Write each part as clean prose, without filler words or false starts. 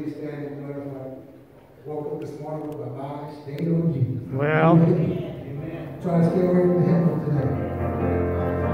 we stand and do it like woke up this morning with our eyes stayed on Jesus. Well, amen. Try to stay away from the hymnal today.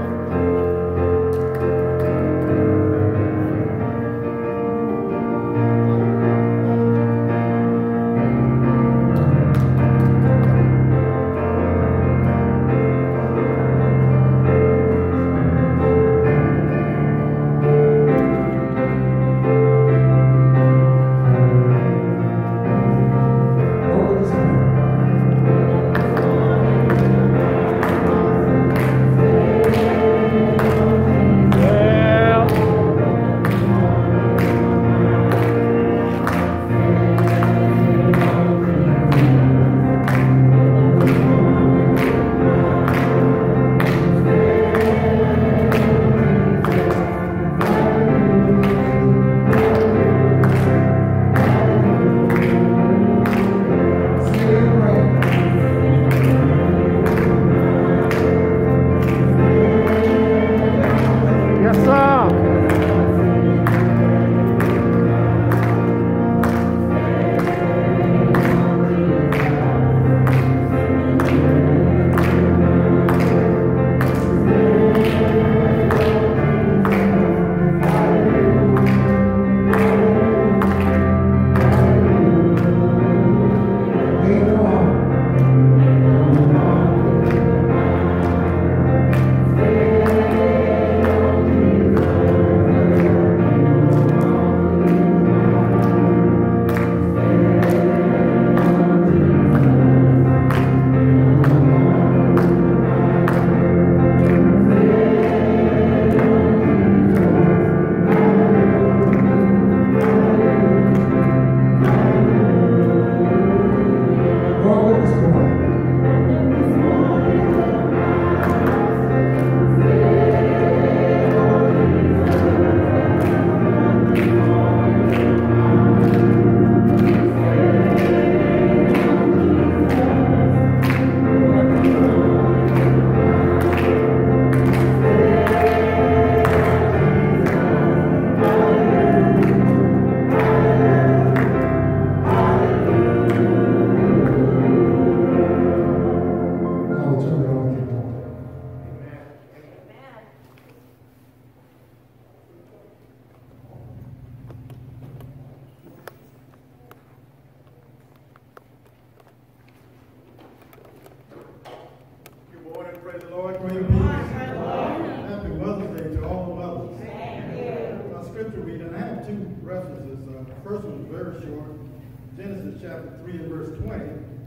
Genesis chapter 3 and verse 20.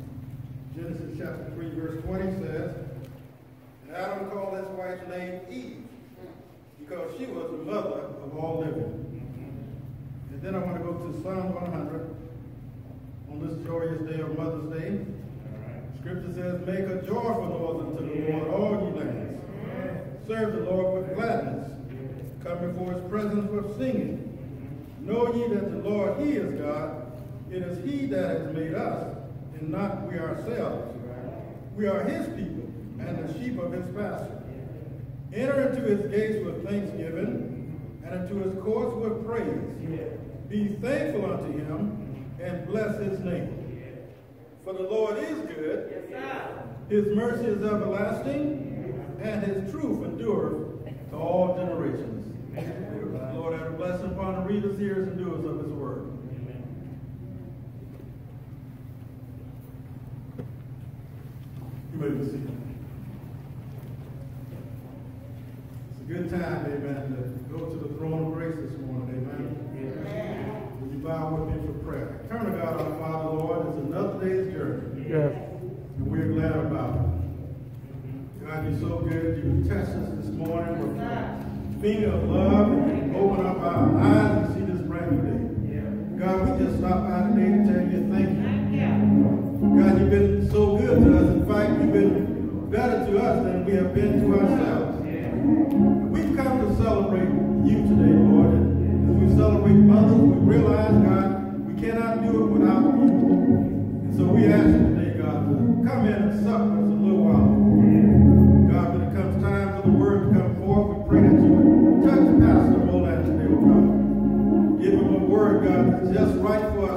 Genesis chapter 3 verse 20 says, and Adam called his wife's name Eve, because she was the mother of all living. And then I want to go to Psalm 100 on this joyous day of Mother's Day. Scripture says, make a joyful noise unto the Lord, all ye lands. Serve the Lord with gladness. Come before his presence with singing. Know ye that the Lord, he is God. It is he that has made us, and not we ourselves. We are his people, and the sheep of his pasture. Enter into his gates with thanksgiving, and into his courts with praise. Be thankful unto him, and bless his name. For the Lord is good, his mercy is everlasting, and his truth endureth to all generations. The Lord have a blessing upon the readers, hearers, and doers of his word. You may be seated. It's a good time, amen, to go to the throne of grace this morning, amen. Amen. Will you bow with me for prayer? Turn to God our Father, Lord. It's another day's journey. yes. And we're glad about it. God, you're so good. You touched us this morning with your finger of love, and you open up our eyes and see this brand new day. God, we just stopped by today to tell you thank you. God, you've been so good to us. In fact, you've been better to us than we have been to ourselves. We've come to celebrate you today, Lord. And as we celebrate mothers, we realize, God, we cannot do it without you. And so we ask you today, God, to come in and sup with us a little while. God, when it comes time for the word to come forth, we pray that you would touch Pastor Roland today, oh God. Give him a word, God, that's just right for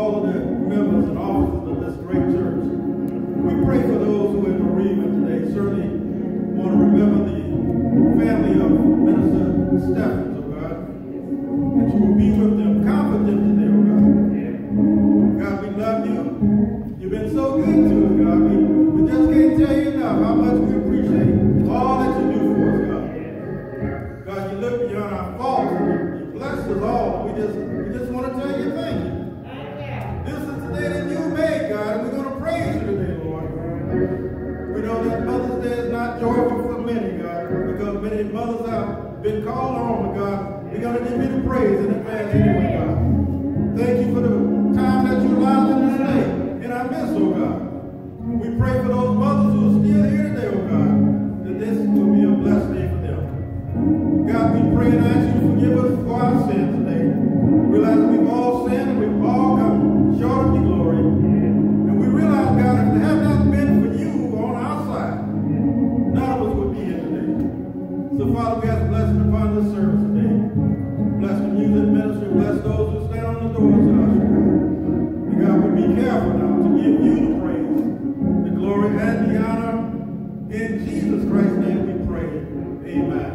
all of the members and officers of this great church. We pray for those who are in bereavement today. Certainly want to remember the family of Minister Stephens, oh God, that you will be with them, comfort them today, oh God. God, we love you. You've been so good to us, God. We just can't tell you enough how much we appreciate all that you do for us, God. God, you look beyond our faults and you bless us all. We just want to tell you thank you. This is the day that you made, God, and we're going to praise you today, Lord. We know that Mother's Day is not joyful for many, God, because many mothers have been called home, God. We're going to give you the praise in advance anyway, God. Thank you for the time that you allowed them to stay in our midst, oh God. We pray for those mothers who are still here today, oh God, that this will be a blessed day for them. God, we pray and ask you to forgive us for our sins today. Realize we've all sinned and we've all come short of your glory. And we realize, God, if it had not been for you on our side, none of us would be here today. So, Father, we ask blessing upon this service today. Bless the music ministry. Bless those who stand on the doors of us. And God, we be careful now to give you the praise, the glory, and the honor. In Jesus Christ's name we pray. Amen.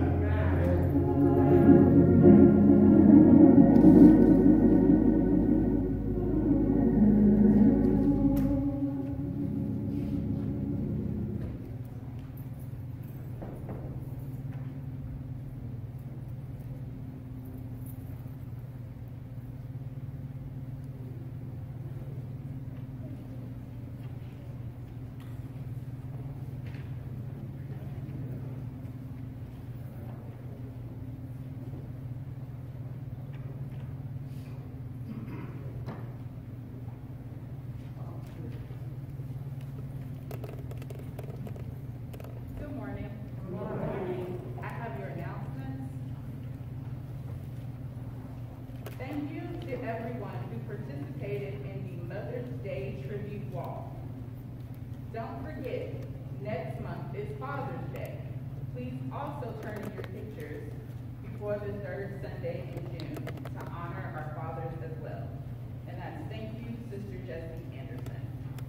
Don't forget, next month is Father's Day. Please also turn in your pictures before the third Sunday in June to honor our fathers as well. And that's thank you, Sister Jessie Anderson.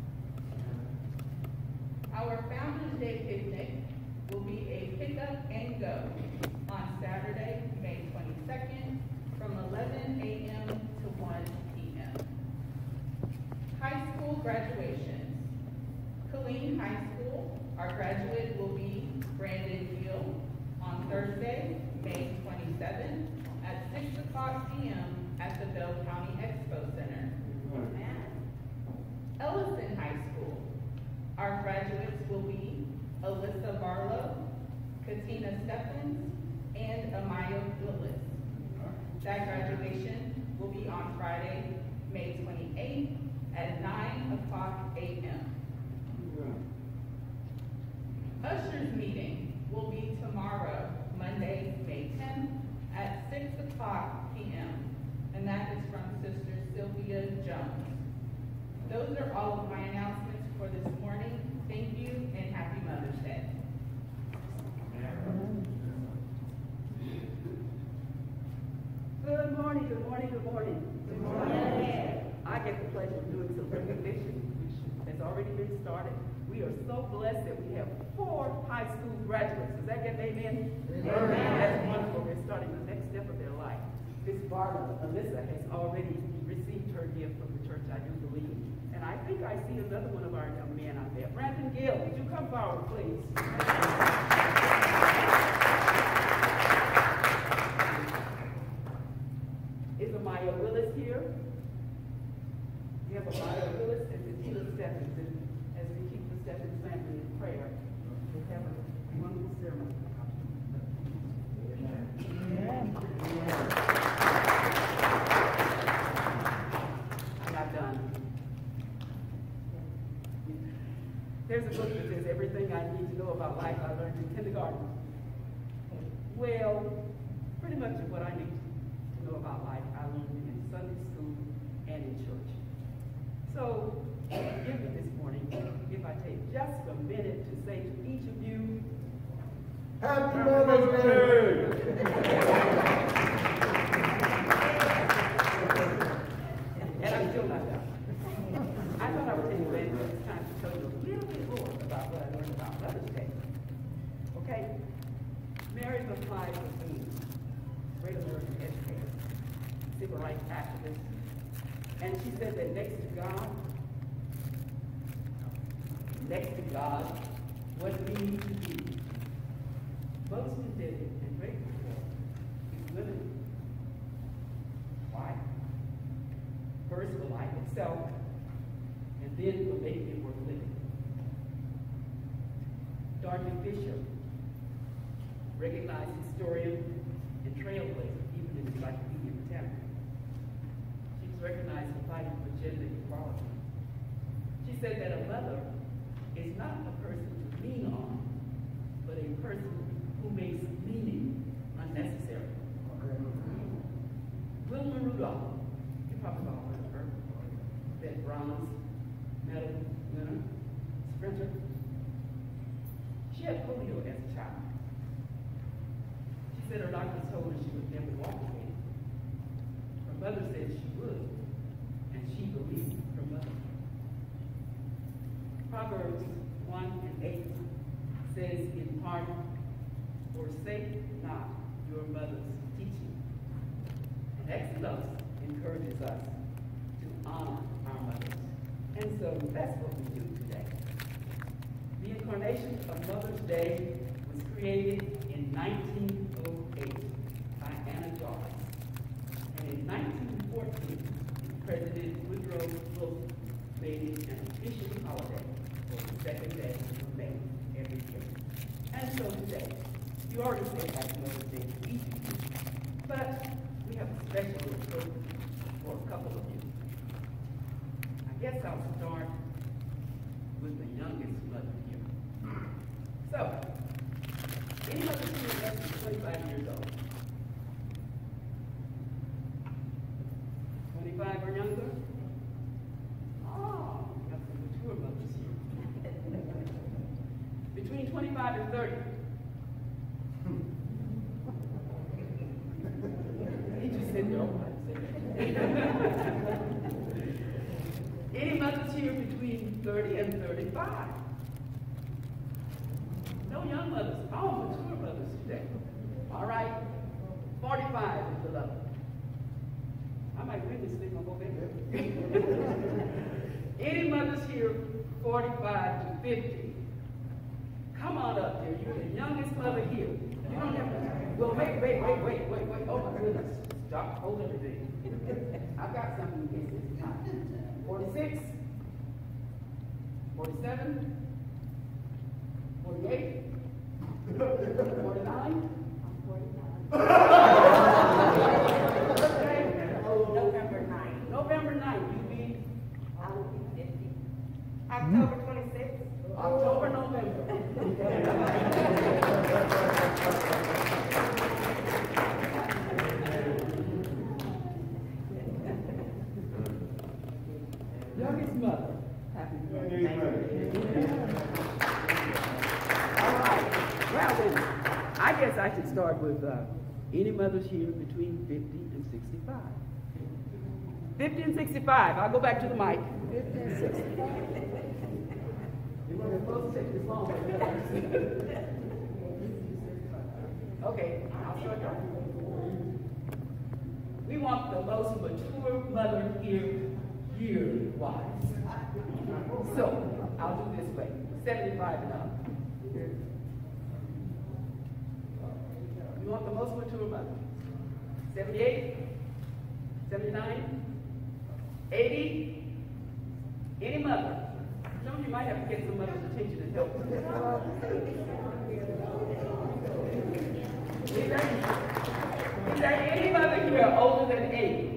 Our Founders Day picnic will be a pick up and go on Saturday, May 22nd from 11 a.m. to 1 p.m. High school graduation. Killeen High School, our graduate will be Brandon Gill on Thursday, May 27th at 6 o'clock p.m. at the Bell County Expo Center. Ellison High School, our graduates will be Alyssa Barlow, Katina Stephens, and Amaya Willis. That graduation will be on Friday, May 28th at 9 o'clock a.m. Ushers meeting will be tomorrow, Monday, May 10th at 6 o'clock p.m. And that is from Sister Sylvia Jones. Those are all of my announcements for this morning. Thank you and happy Mother's Day. Good morning, good morning, good morning. Good morning. I get the pleasure of doing some recognition, which has already been started. We are so blessed that we have 4 high school graduates. Does that get an amen? Amen. That's wonderful. They're starting the next step of their life. Miss Barbara Alyssa has already received her gift from the church, I do believe. And I think I see another one of our young men out there. Brandon Gill, would you come forward, please? Is Amaya Willis here? We have Amaya Willis and Katina Stephens. And as we keep the Stephens family in prayer, we'll have a wonderful ceremony. I'm not done. There's a book that says everything I need to know about life I learned in kindergarten. Well, pretty much of what I need to know about life I learned in Sunday school and in church. So, forgive me this morning if I take just a minute to say to each of you, Happy Mother's Day! And I'm still not done. rights activist. And she said that next to God, what we need to be most indebted and grateful for is women. Why? First for life itself, and then for making it worth living. Dorothy Fisher, recognized historian and trailblazer, even in Encyclopedia Britannica. She was recognized for fighting for gender equality. She said that a mother is not a person to lean on, but a person who makes leaning unnecessary. Wilma Rudolph, you probably all heard of her, that bronze medal winner, sprinter. She had polio as a child. She said her doctors told her she would never walk again. Her mother said she would, and she believed her mother. Proverbs 1:8 says in part, forsake not your mother's teaching. And Exodus encourages us to honor our mothers. And so that's what we do today. The incarnation of Mother's Day was created in 1908 by Anna Jarvis. And in 1914, President Woodrow Wilson made it an official holiday for the second day of May every year. And so today, you already say Happy Mother's Day to each of you, but we have a special little program for a couple of you. I guess I'll start with the youngest mother here. So, any mother here less than 25 years old? 25 or younger? Oh, we got some mature mothers here. Between 25 and 30. He just said no. Any mothers here between 30 and 35? No young mothers. Oh, mature mothers today. All right. 45 is the level. I might win this thing on both ends. Any mothers here 45 to 50? Come on up here. You're the youngest mother here. You don't have to. Well, wait. Oh my goodness. Stop. Hold everything. I've got something in case it's not. 46? 47? 48? 49? November 9th. November 9th, you be I will be 50. October 26th. October, November. Youngest mother. Happy birthday. All right. Well then, I guess I should start with any mothers here between 50 and 65. 50 and 65. I'll go back to the mic. 50 and 65. We're supposed to take this long. Okay, I'll start talking. We want the most mature mother here year-wise. So, I'll do this way. 75 and up. We want the most mature mother. 78? 79? 80? Any mother? Some of you might have to get some mother's attention and help. Is there any mother here older than 80?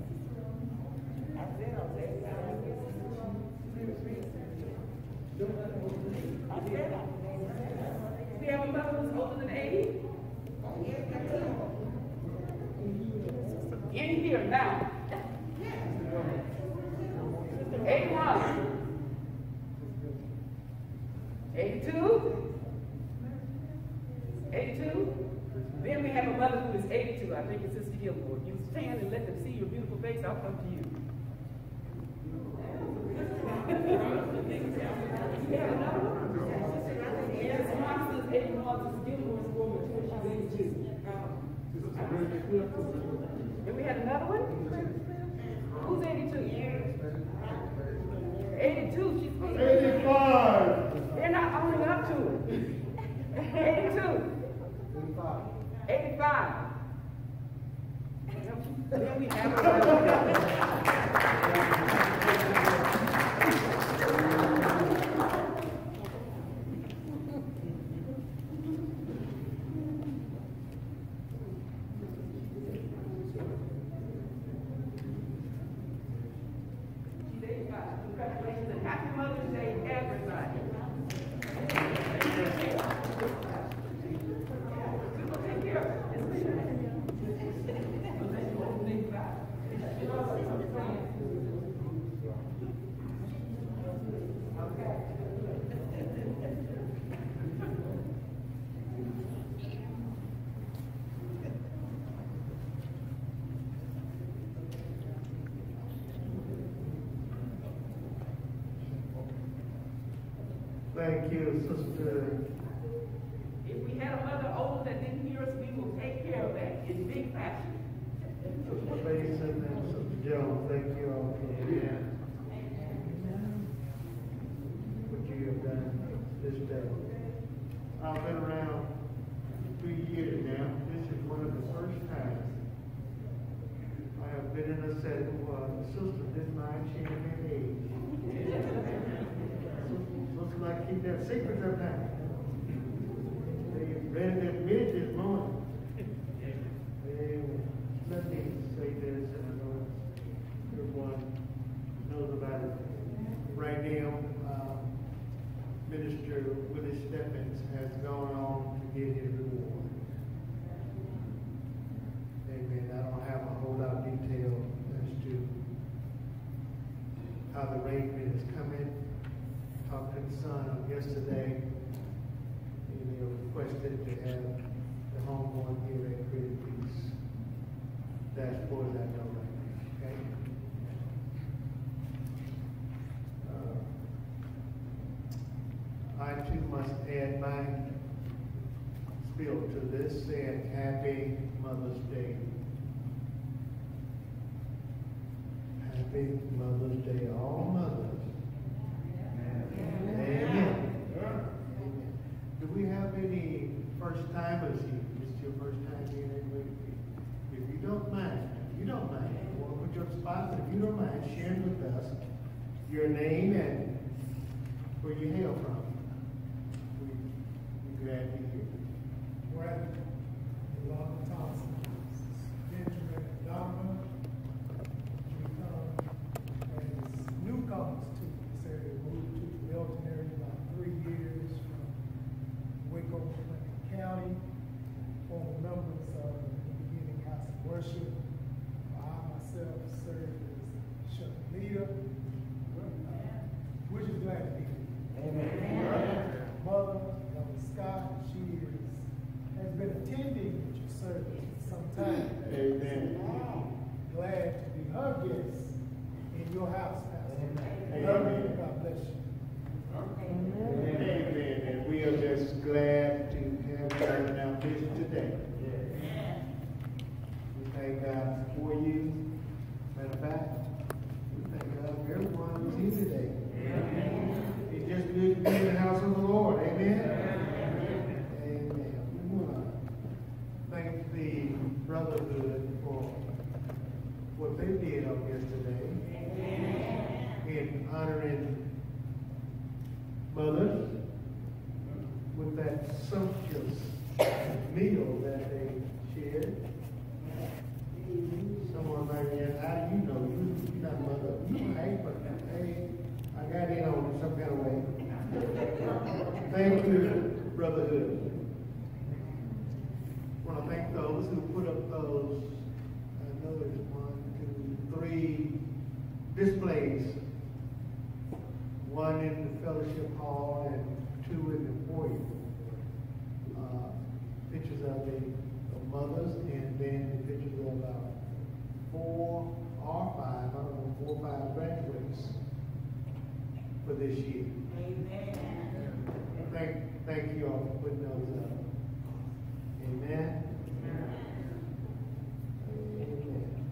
We have a mother who's older than 80? In here now. 81. 82? 82? Then we have a mother who is 82. I think it's Sister Gilmore. You stand and let them see your beautiful face. I'll come to you. Yes, mine says 81. Sister Gilmore is more mature. She's 82. And we had another one? Who's 82? 82, she's supposed to be 85. They're not owning up to it. 82. 85. Then we have She's 85. Congratulations and happy Mother's Day, everybody. Take care of it. Thank you, Sister. If we had a mother older that didn't hear us, we will take care of that in big fashion. Sister Mason and Sister Jones, thank you all for what you have done this day. I've been around 3 years now. This is one of the first times I have been in a setting where the sister didn't mind sharing their age. Looks like keep that secret up now. They ready to admit it this morning. Let me say this, and I know everyone knows about it. Right now, Minister Willie Stephens has gone on to get his reward. Amen. I don't have a whole lot of detail as to how the arrangement is coming. Talked to the son yesterday, and they requested to have the homeborn here at Greater Peace. That's as far as I know right now, okay? I too must add my spiel to this, saying Happy Mother's Day. Happy Mother's Day, all mothers. Amen. Amen. Do we have any first timers here? This is your first time here at Greater Peace. If you don't mind, or put your spot, but if you don't mind sharing with us your name and where you hail from, we're glad to hear you. Brad, Yolanda Thompson, Benjamin and Donovan. We come as newcomers to this area, moved to the Belton area about 3 years from Waco, Lincoln County. Former members of the beginning House of Worship. I myself served as church leader. We're just glad to be here. Amen. Mother, Elder Scott, she has been attending with your service for some time. Amen. Glad to be her guest in your house, Pastor. Amen. Love you. God bless you. Amen. And we are just glad to have you in our midst today. We thank God for you. Matter of fact, we thank God for everyone who's here today. It's just good to be in the house of the Lord. Amen. Amen. We want to thank the brotherhood for what they did on yesterday. In honoring mothers with that sumptuous meal that they shared. Someone might ask, how do you know? You're not a mother. You right, but hey, I got in on it some kind of way. Thank you, brotherhood. I want to thank those who put up those, I know there's 1, 2, 3 displays. One in the fellowship hall and 2 in the foyer. Pictures of the mothers, and then the pictures of 4 or 5, I don't know, 4 or 5 graduates for this year. Amen. Thank you all for putting those up. Amen. Amen.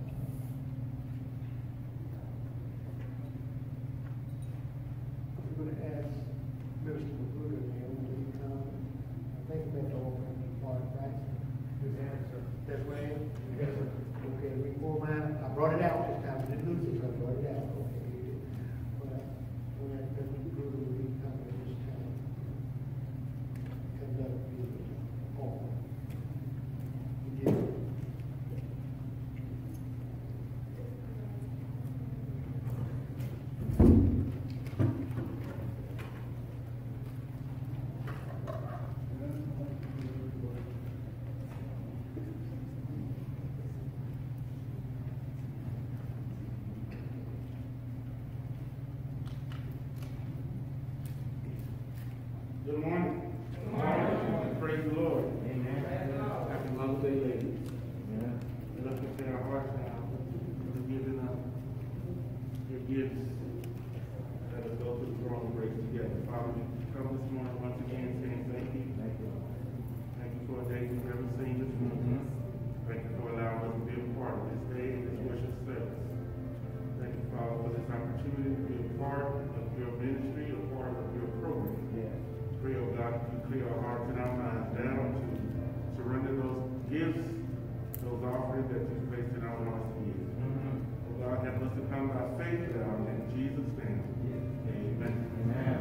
Good morning. Good morning. Praise the Lord. Amen. Happy Mother's Day, ladies. Amen. Let's prepare our hearts now for giving up your gifts. Let us go to the throne of grace together. Father, we come this morning once again saying thank you. Thank you. Thank you for a day we've never seen this morning. Thank you for allowing us to be a part of this day and this worship service. Thank you, Father, for this opportunity to be a part of your ministry, a part of your program. Pray, oh God, that you clear our hearts and our minds down to surrender those gifts, those offerings that you placed in our hearts to you. Oh God, help us to come by faith down in Jesus' name. Amen. Amen.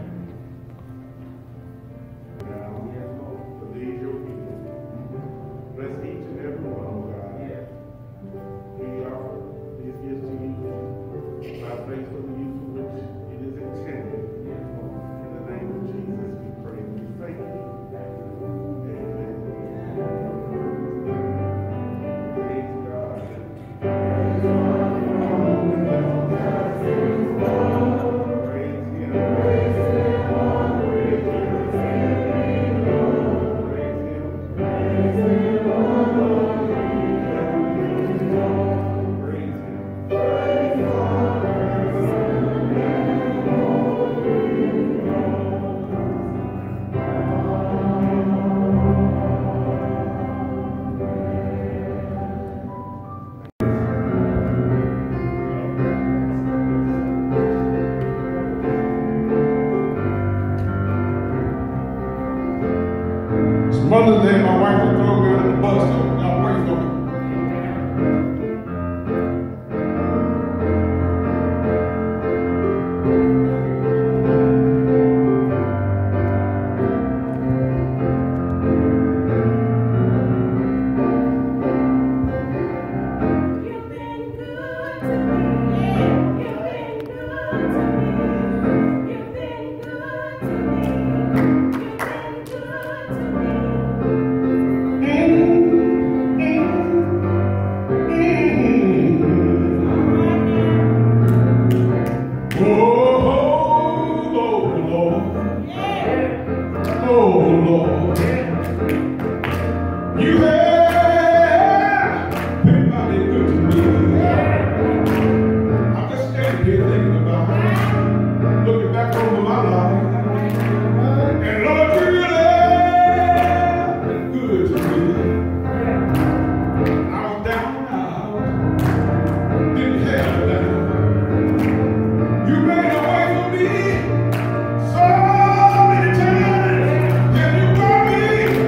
Now, believe your people. Bless each and every one, oh God. We offer these gifts to you by faith for the use of which it is intended. In the name of Jesus, we pray and we thank you. Amen. Praise God. Praise Him. Praise Mother's Day, my wife will throw me under the bus. So y'all pray for me. You've been good to me. You've been good to me. You've been good to me. You've been good to me. You have been mighty good to me. I'm just standing here thinking about looking back over my life. And Lord, you really have been good to me. I was down and out, didn't have it down. You made a way for me so many times. And you brought me.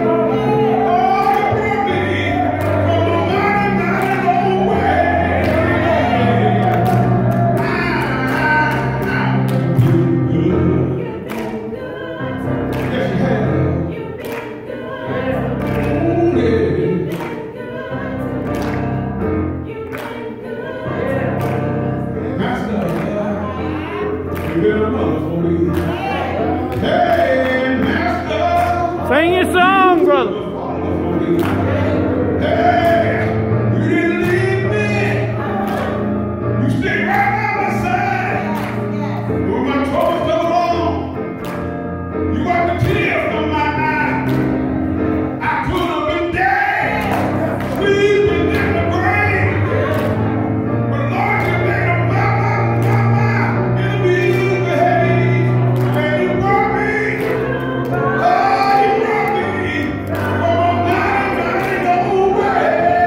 Sing your song, brother. Hey, you didn't leave me. You stayed right by my side. When my troubles come along, you wiped the tears from my eyes. I could have been dead, sleeping in the grave. But Lord, you made a mama in a misbehave. And you brought me. Oh, you brought me from a mighty, mighty long way.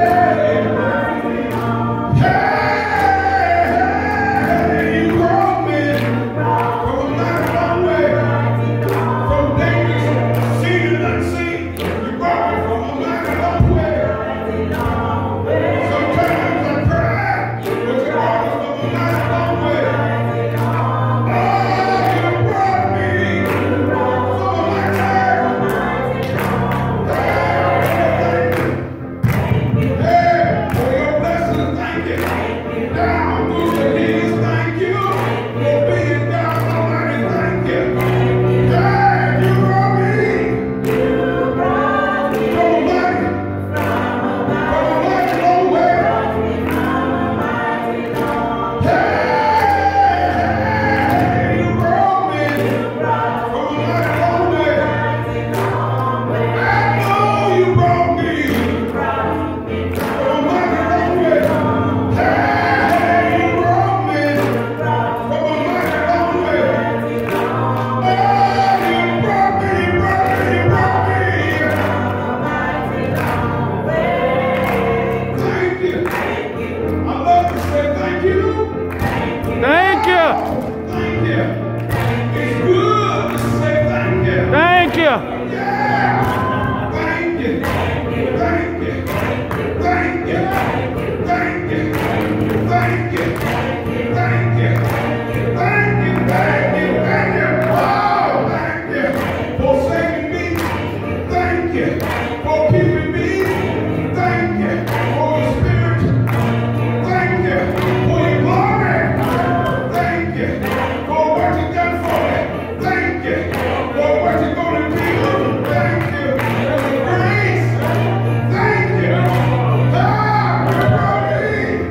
Thank you. Yeah! Thank you. Thank you. Thank you. Thank you. Thank you. Thank you. Thank you. Thank you. Thank you. Oh, thank you for saving me. Thank you for keeping me. Thank you for your spirit. Thank you for your glory. Thank you for what you've done for me. Thank you for what you're going to do. Thank you for your grace. Thank you. Ah, everybody.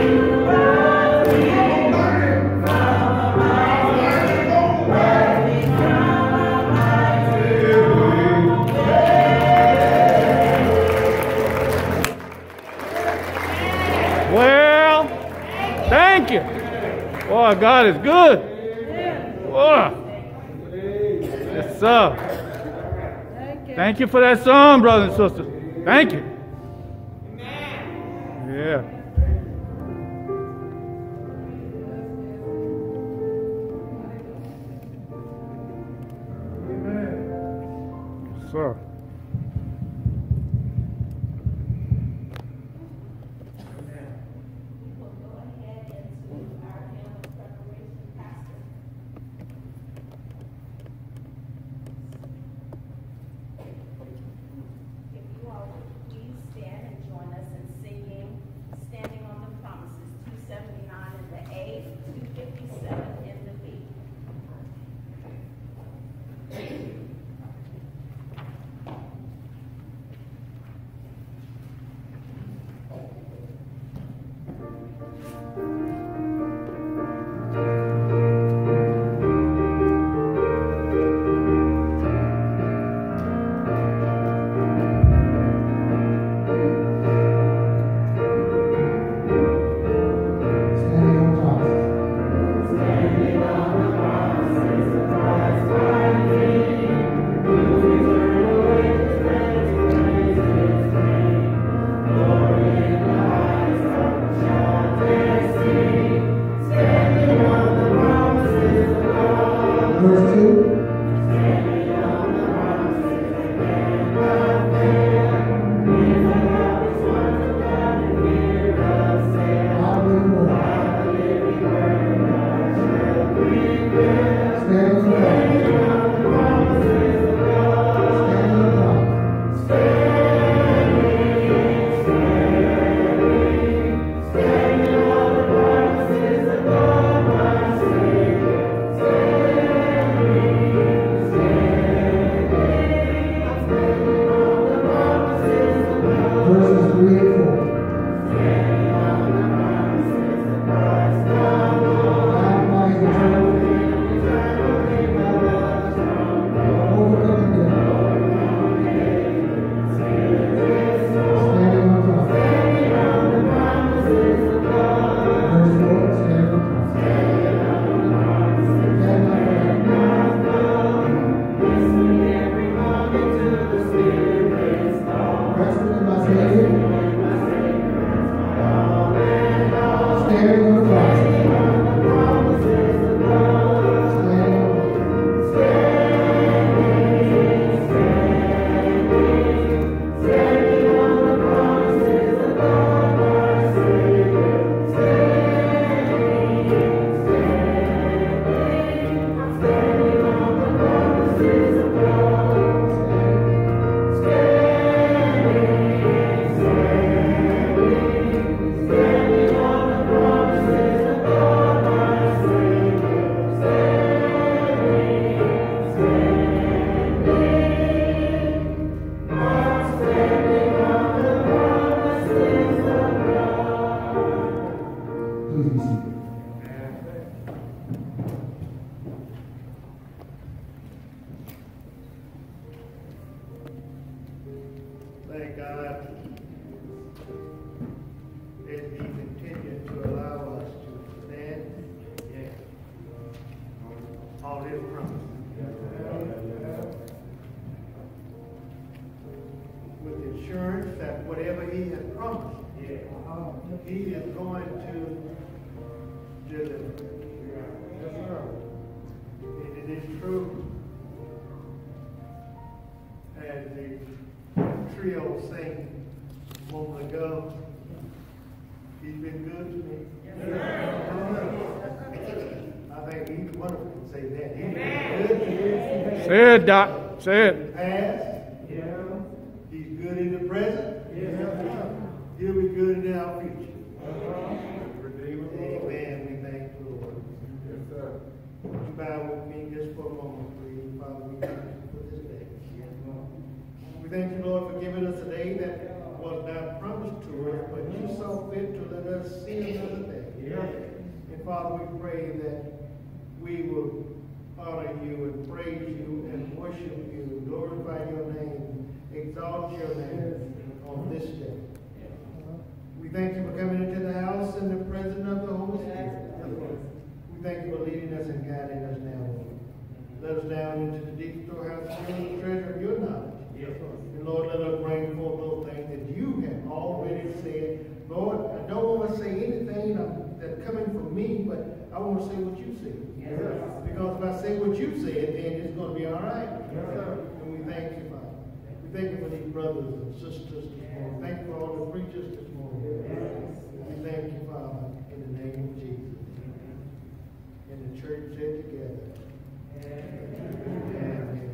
Well, thank you. Boy, God is good. Boy. Yes, sir. Thank you for that song, brothers and sisters. Thank you. Yeah. Yes, sir. We'll go ahead into our hymn of preparation, Pastor. If you all would please stand and join us in singing Standing on the Promises, 279 in the A, 257 in the B. Standing on the promises of Christ. Verse 2. Verses 3 and 4. Thank God that He continued to allow us to stand on His promise. With assurance that whatever He has promised, He is going to deliver. And it is true as the trio sang a moment ago, he's been good to me. I think each one of them can say that. He's been good to me. Say it, Doc. Say it. In the past. He's good in the present. He'll be good in our future. Amen. We thank the Lord. Yes, sir. Would you bow with me just for a moment, please? Father, we thank you for this day. We thank you, Lord, for giving us a day that was not promised to us, but you saw fit to let us see another day. And Father, we pray that we will honor you and praise you and worship you, glorify your name, exalt your name on this day. We thank you for coming into the house in the presence of the Holy Spirit. We thank you for leading us and guiding us now, Lord. Let us down into the deep storehouse of the treasure of your knowledge. And Lord, let us bring forth those things that you have already said. Lord, I don't want to say anything that's coming from me, but I want to say what you said. Because if I say what you said, then it's going to be all right. And we thank you, Father. We thank you for these brothers and sisters this morning. Thank you for all the preachers this morning. We thank you, Father, in the name of Jesus. And the church said together. Amen.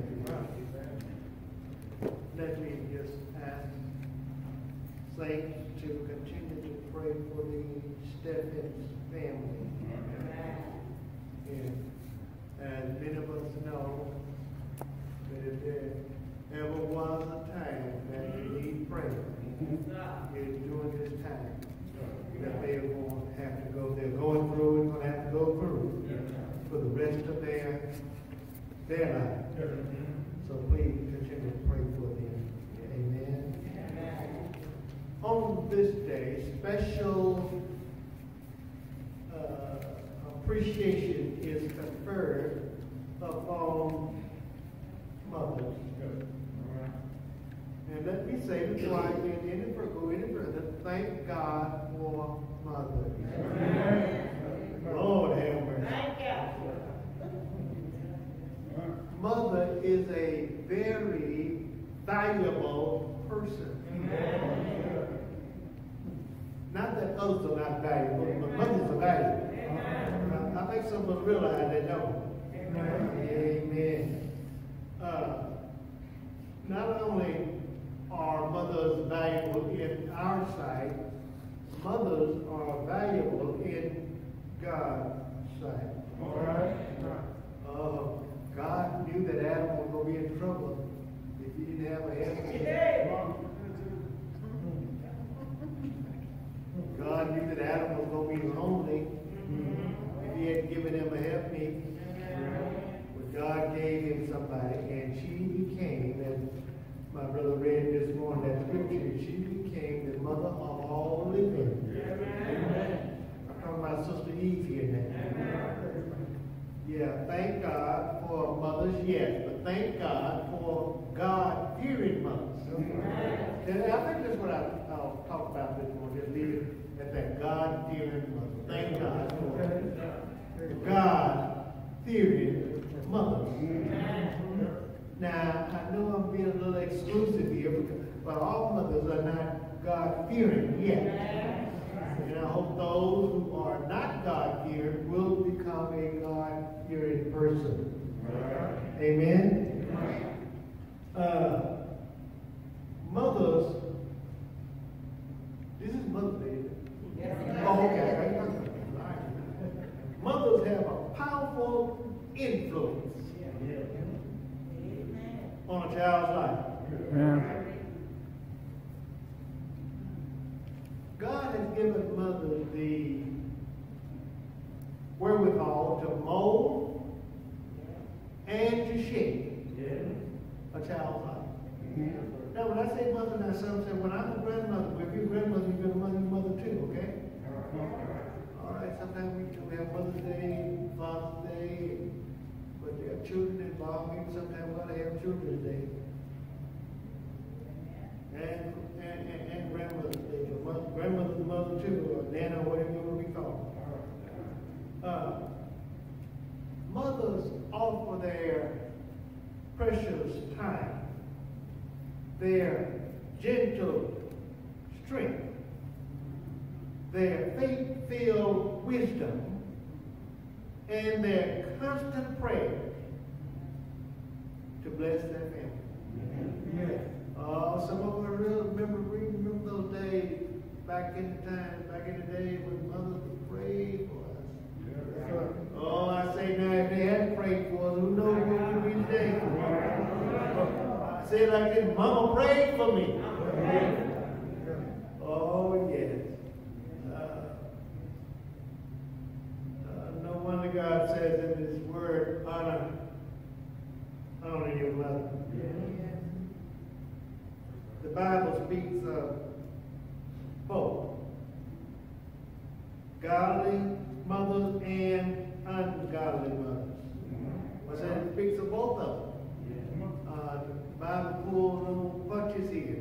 Let me just ask saints to continue to pray for the Stephens family. And as many of us know, that if there ever was a time that you need prayer, it's during this time that they are going to have to go. They're going through and going to have to go through for the rest of their life. So please continue to pray for them. Amen. On this day, special appreciation is conferred upon mothers. And let me say before I go any further, thank God for mothers. Lord have mercy. Thank you. Mother is a very valuable person. Not that others are not valuable, but mothers are valuable. I think some of us realize they don't. Amen. Not only are mothers valuable in our sight, mothers are valuable in God's sight. All right. God knew that Adam was going to be in trouble if he didn't have a helpmate. God knew that Adam was going to be lonely if he hadn't given him a helpmate. But God gave him somebody, and she became, as my brother read this morning, that scripture, she became the mother of all living. I'm talking about Sister Eve here now. Yeah, thank God for mothers, yes, but thank God for God-fearing mothers. And I think that's what I'll talk about this morning. Just leave it at that, God-fearing mother. Thank God for God-fearing mothers. Now, I know I'm being a little exclusive here, but all mothers are not God-fearing yet. And I hope those who are not God-fearing will become a God-fearing person. Amen? Mothers, this is Mother's Day, isn't it? Oh, okay. Mothers have a powerful influence on a child's life. Yeah. God has given mothers the wherewithal to mold and to shape a child's life. Now, when I say mother, now some say, well, I'm a grandmother. Well, if you're a grandmother, you're going to be mother too, okay? All right, sometimes we have Mother's Day, Father's Day, but there are children involved. Maybe sometimes we ought to have Children's Day. And Grandmother's Day. Grandmother's mother too, or Nana, or whatever you want to be called. Mothers offer their precious time their gentle strength, their faith-filled wisdom, and their constant prayers to bless their family. Yes. Some of us remember those days back in the day when mothers would pray for us. Oh, I say now, if they hadn't prayed for us, who knows what we'd be today? I say it like this, Mama prayed for me. Oh, yes. No wonder God says in His Word, honor your mother. The Bible speaks of both godly mothers and ungodly mothers. I said it speaks of both of them. The Bible pulls little punches here.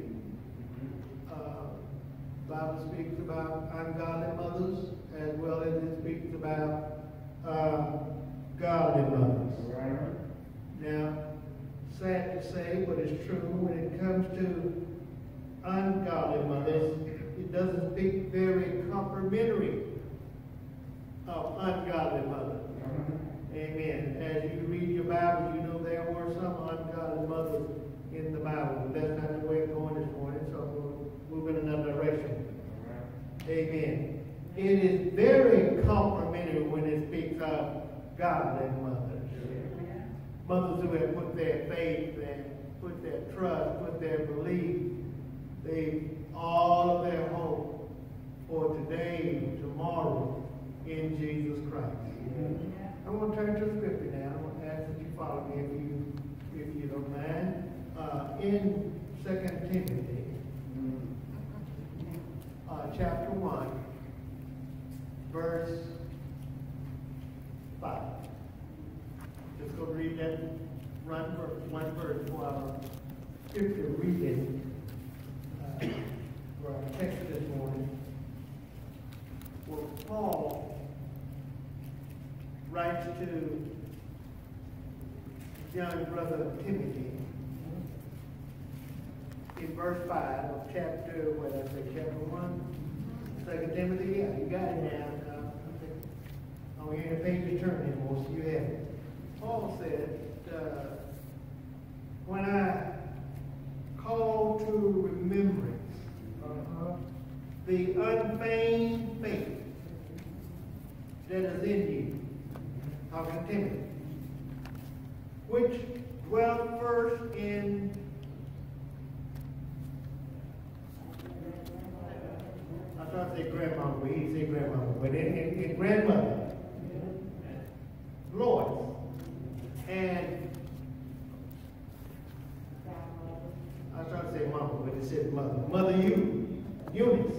The Bible speaks about ungodly mothers as well as it speaks about godly mothers. Now, sad to say, but it's true, when it comes to ungodly mothers, it doesn't speak very complimentary of ungodly mothers. Amen. As you read your Bible, you know there were some ungodly mothers in the Bible. But that's not the way it's going this morning, so we'll move in another direction. Amen. It is very complimentary when it speaks of godly mothers. Mothers who have put their faith and put their trust, put their belief, all of their hope for today, tomorrow, in Jesus Christ. I want to turn to the scripture now. I want to ask that you follow me if you don't mind. In 2 Timothy, chapter 1, verse 5. Just go read that one verse for our scripture reading for our text this morning. Where Paul writes to young brother Timothy in verse 5 of chapter 1? 2 Timothy, yeah, you got it now. Oh, you ain't a page to turn anymore, so you have it. Paul said, when I call to remembrance the unfeigned faith that is in you, talking to Timothy, which dwelt first in I thought I said grandmama, but he didn't say grandmama, but in grandmother, Lois, and I was trying to say mama, but it said mother. Mother Eunice.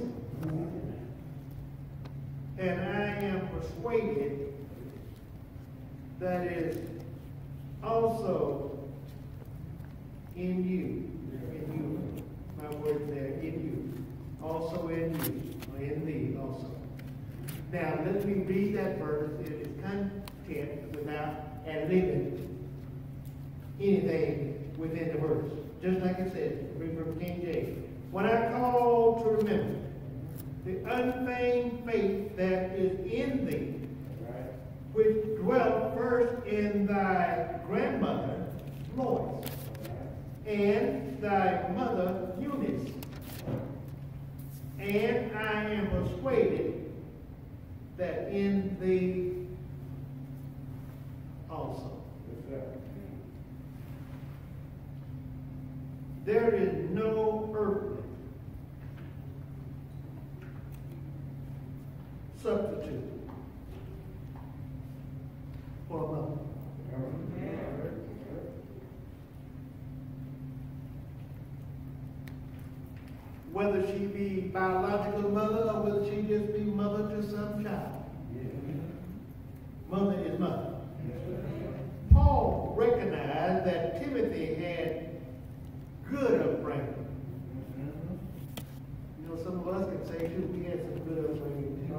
And I am persuaded that is also in you. My word there, in you. Also in you, or in thee also. Now, let me read that verse in its content without ad-libbing anything within the verse. Just like it says, read from King James. When I call to remember the unfeigned faith that is in thee, which dwelt first in thy grandmother, Lois, and thy mother, Eunice. And I am persuaded that in thee also. There is no earthly substitute for a mother. Whether she be biological mother or whether she just be mother to some child. Mother is mother. Paul recognized that Timothy had good upbringing. You know, some of us can say, too, we had some good upbringing.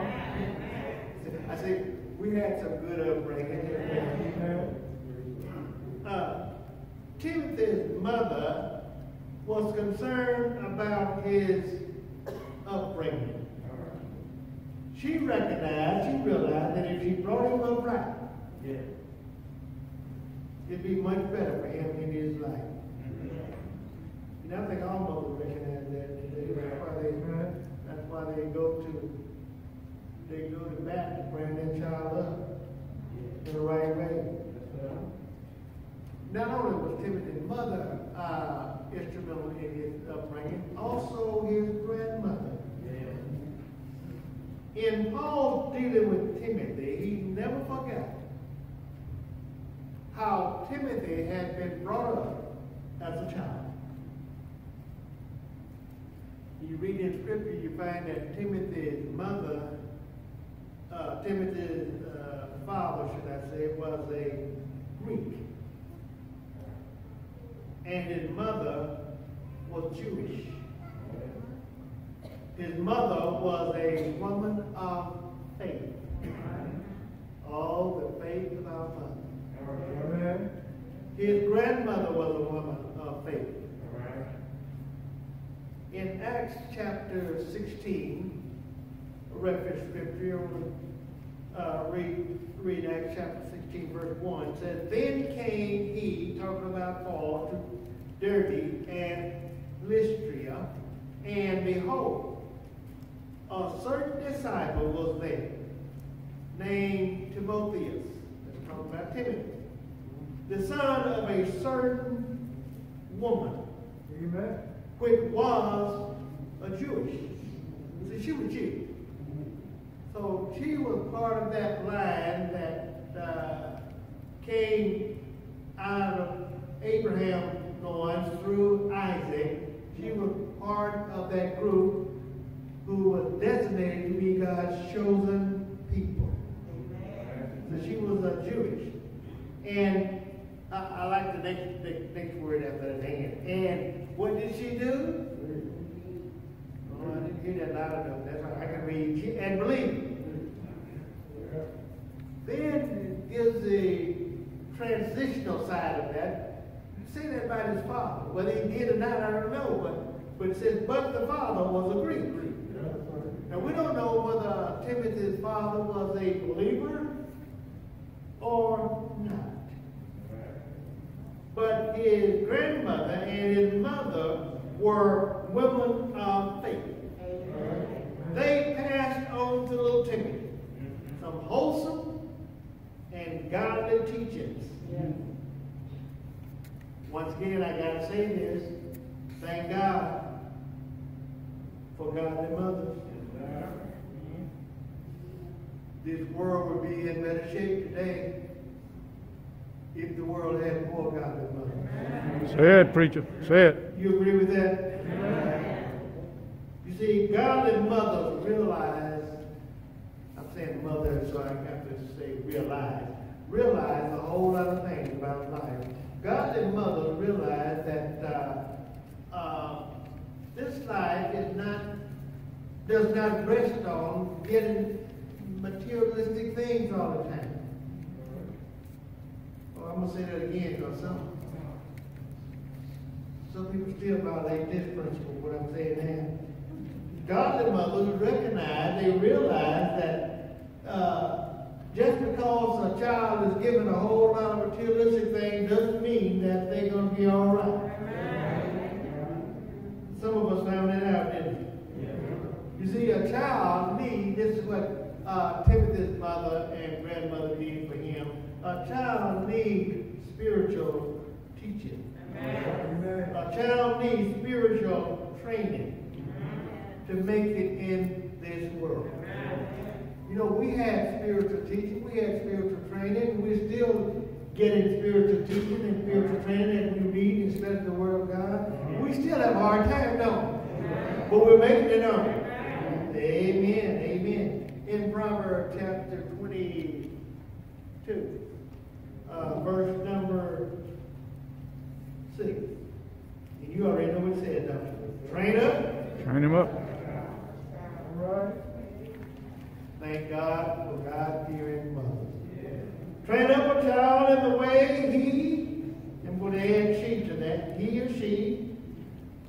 I say, we had some good upbringing. Timothy's mother was concerned about his upbringing. She realized that if she brought him up right, it'd be much better for him in his life. And I think all mothers recognize that today. That's why they go to bat to bring their child up in the right way. Not only was Timothy's mother instrumental in his upbringing, also his grandmother. In Paul's dealing with Timothy, he never forgot how Timothy had been brought up as a child. You read in Scripture, you find that Timothy's father, should I say, was a Greek. And his mother was Jewish. His mother was a woman of faith. Oh, the faith of our mother. His grandmother was a woman of faith. In Acts chapter 16, a reference scripture, read Acts chapter 16, verse 1. It says, Then came he, talking about Paul, to Derbe and Lystra, and behold, a certain disciple was there, named Timotheus. Let's talk about Timothy. The son of a certain woman, which was a Jewish. See, she was Jewish. So she was part of that line that came out of Abraham's loins through Isaac. She was part of that group who was designated to be God's chosen people. So she was a Jewish. And I like the next word after that, and what did she do? Oh, I didn't hear that loud enough. That's right. I can read. And believe. Then is the transitional side of that. You say that about his father. Whether he did or not, I don't know. But it says, but the father was a Greek. Now, we don't know whether Timothy's father was a believer or not. But his grandmother and his mother were women of faith. They passed on to little Timothy some wholesome and godly teachings. Once again, I got to say this. Thank God for godly mothers. This world would be in better shape today if the world had more godly mothers. Say it, preacher. Say it. You agree with that? You see, godly mothers realize, I'm saying mother, so I have to say realize a whole lot of things about life. Godly mothers realize that this life does not rest on getting materialistic things all the time. Well, I'm going to say that again because some people still violate this principle, what I'm saying now. Godly mothers realize that just because a child is given a whole lot of materialistic things doesn't mean that they're going to be all right. Some of us found that out, didn't we? You see, a child needs, this is what Timothy's mother and grandmother did for him. A child needs spiritual teaching. Amen. A child needs spiritual training to make it in this world. Amen. You know, we had spiritual teaching, we had spiritual training, we're still getting spiritual teaching and spiritual training as we read and study the Word of God. We still have a hard time, don't we? But we're making it on. Amen. Amen. In Proverbs chapter 22, verse number 6. And you already know what it says, don't you? Train up. Train him up. All right. Thank God for God-fearing mothers. Train up a child in the way and for the head she to that, he or she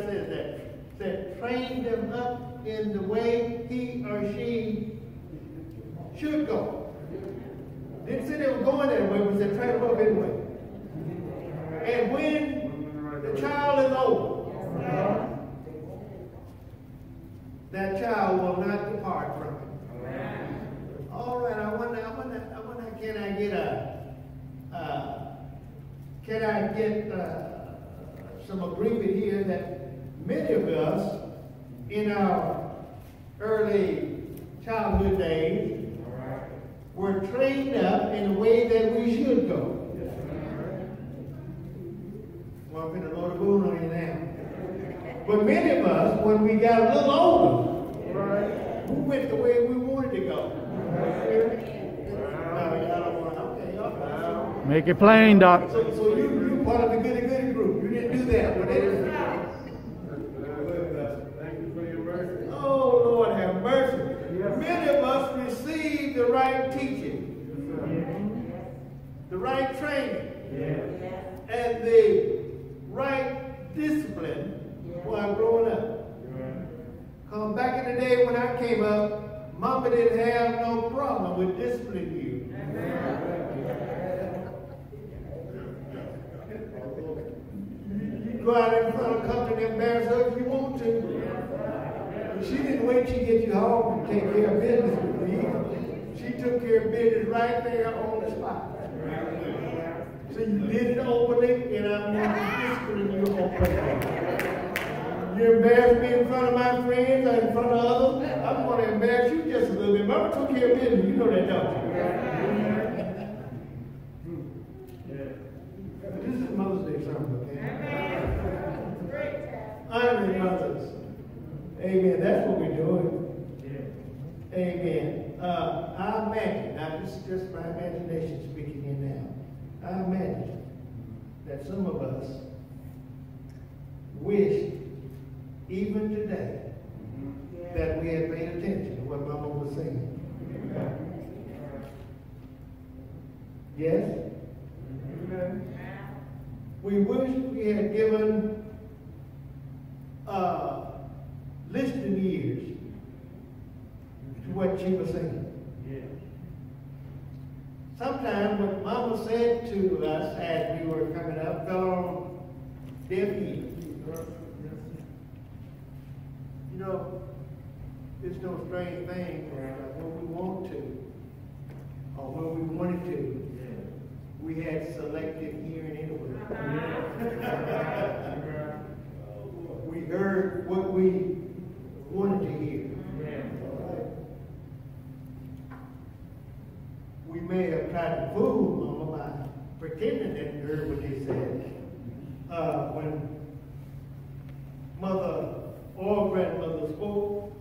says that? Said, train them up in the way he or she should go. Didn't say they were going that way, but said train them up anyway. And when the child is old, that child will not depart from it. All right, I wonder, can I get some agreement here that many of us in our early childhood days were trained up in the way that we should go. Well, I'm going to load a boon on you now. But many of us, when we got a little older, we went the way we wanted to go. Make it plain, Doc. So you part of the goody group. You didn't do that. But Thank you for your mercy. oh, Lord have mercy. Many of us received the right teaching, the right training, and the right discipline while growing up. Come back in the day when I came up, Mama didn't have no problem with disciplining you. You go out in front of the company and embarrass her if you want to. She didn't wait till you get you home to take care of business with you. She took care of business right there on the spot. So you did it openly, and I'm going to discipline you openly. You embarrass me in front of my friends or in front of others, I'm going to embarrass you just a little bit. Mama took care of business. You know that, don't you? This is Mother's Day sermon, okay? Honoring mothers. Amen. That's what we're doing. Amen. I imagine, now this is just my imagination speaking in now. I imagine that some of us wish, even today, that we had paid attention to what Mama was saying. Yes? We wish we had given listening ears to what she was saying. Sometimes what Mama said to us as we were coming up fell on deaf ears. You know, it's no strange thing when we want to, or when we wanted to, we had selective hearing anyway. We heard what we wanted to hear. We may have tried to fool Mama by pretending that we heard what they said. When Mother or grandmother spoke,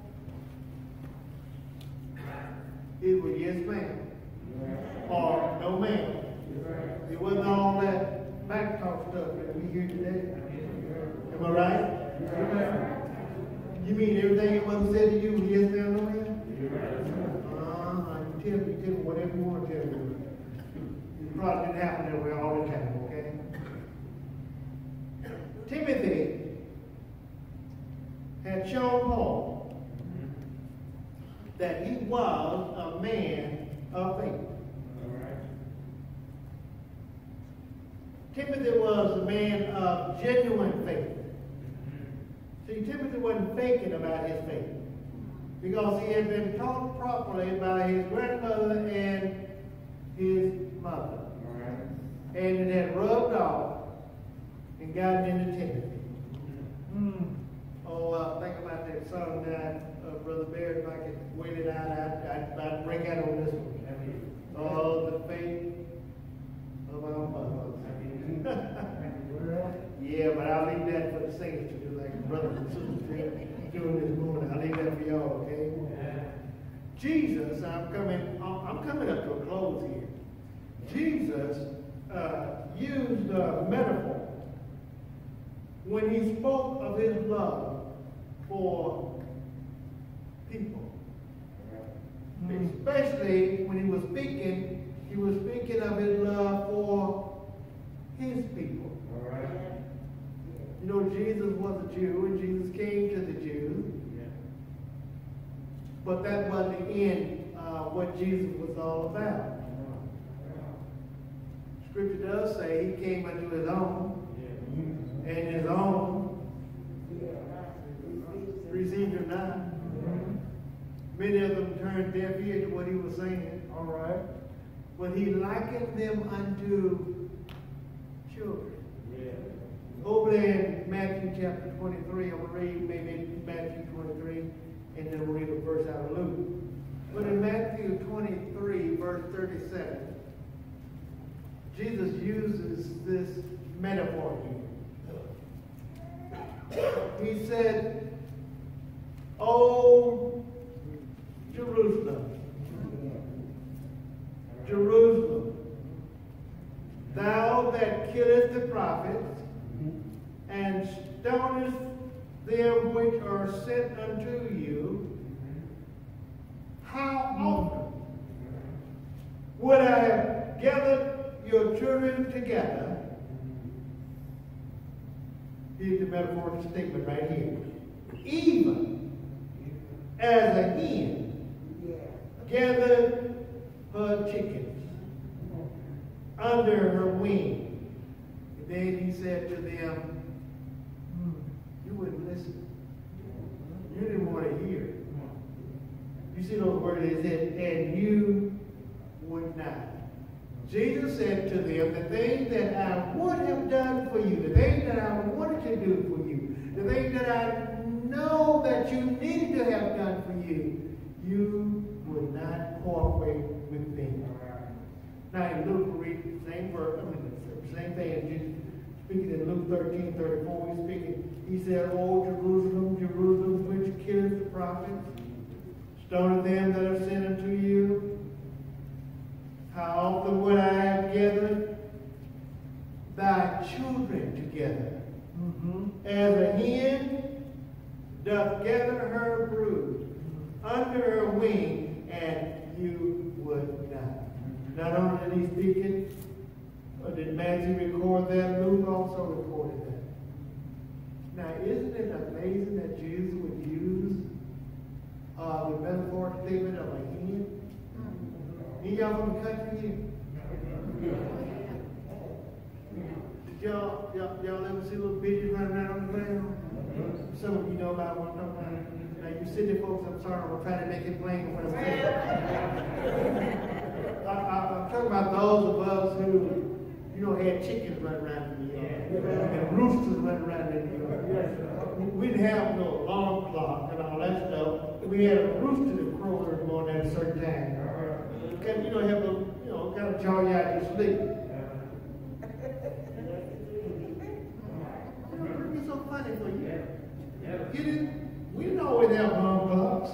it was yes ma'am, or no ma'am. It wasn't all that back talk stuff that we hear today. Am I right? You mean everything your mother said to you was yes ma'am, no ma'am? You tell me whatever you want to tell me. It probably didn't happen that way all the time, okay? Timothy had shown Paul that he was a man of faith. Timothy was a man of genuine faith. See, Timothy wasn't faking about his faith because he had been taught properly by his grandmother and his mother. And it had rubbed off and gotten into Timothy. Oh, think about that song that Brother Bear, if I could wait it out, I'd break out on this one. Oh, the faith of our mothers. Yeah, but I'll leave that for the singers to do, like brothers and sisters doing this morning. I'll leave that for y'all, okay? Jesus, I'm coming up to a close here. Jesus used a metaphor when he spoke of his love for people. Especially when he was speaking of his love for his people. You know, Jesus was a Jew, and Scripture does say he came unto his own, and his own received him not. Many of them turned deaf ear to what he was saying. All right. But he likened them unto children. Over there in Matthew chapter 23, I'm going to read maybe Matthew 23, and then we'll read a verse out of Luke. But in Matthew 23, verse 37, Jesus uses this metaphor here. He said, "O Jerusalem, Jerusalem, thou that killest the prophets, and stonest them which are sent unto you, how often would I have gathered your children together?" Here's the metaphorical statement right here. "Even as a hen gathered her chickens under her wing." And then he said to them, you wouldn't listen. You didn't want to hear. You see those words, he said, and you would not. Jesus said to them, the things that I would have done for you, the things that I wanted to do for you, the things that I know that you needed to have done for you, you would not cooperate with me. Now in Luke, we read the same verse, same thing. Jesus speaking in Luke 13:34, he's speaking. He said, "O Jerusalem, Jerusalem, which killeth the prophets, stoneth them that are sent unto you. How often would I have gathered thy children together, as a hen doth gather her brood under her wing, and you would not." Not only did he speak it, but did Matthew record that? Luke also recorded that. Now, isn't it amazing that Jesus would use the metaphoric statement of a hen? Any y'all from the country here? Did y'all ever see little bitches running around on the ground? Some of you know about what I'm talking about. Now, you city folks, I'm sorry, I'm trying to make it plain what I'm saying. I'm talking about those of us who, had chickens running around in the yard, and roosters running around in the yard. We didn't have no alarm clock and all that stuff. We had a rooster that crowed every morning at a certain time. Have a, kind of jar you out your sleep. It's so funny for you. We didn't always have alarm clocks.